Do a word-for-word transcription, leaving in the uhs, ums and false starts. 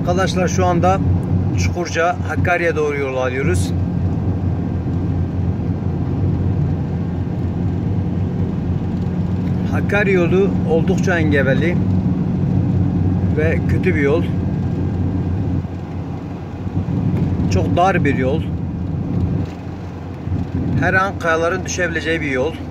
Arkadaşlar şu anda Çukurca Hakkari'ye doğru yol alıyoruz. Hakkari yolu oldukça engebeli ve kötü bir yol. Çok dar bir yol. Her an kayaların düşebileceği bir yol.